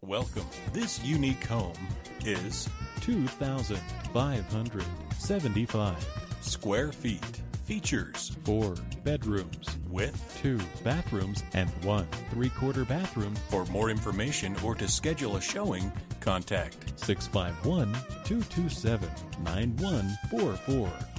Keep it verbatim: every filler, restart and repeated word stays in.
Welcome. This unique home is two thousand five hundred seventy-five square feet. Features four bedrooms with two bathrooms and one three-quarter bathroom. For more information or to schedule a showing, contact six five one, two two seven, nine one four four.